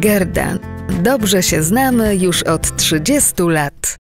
Gerda. Dobrze się znamy już od 30 lat.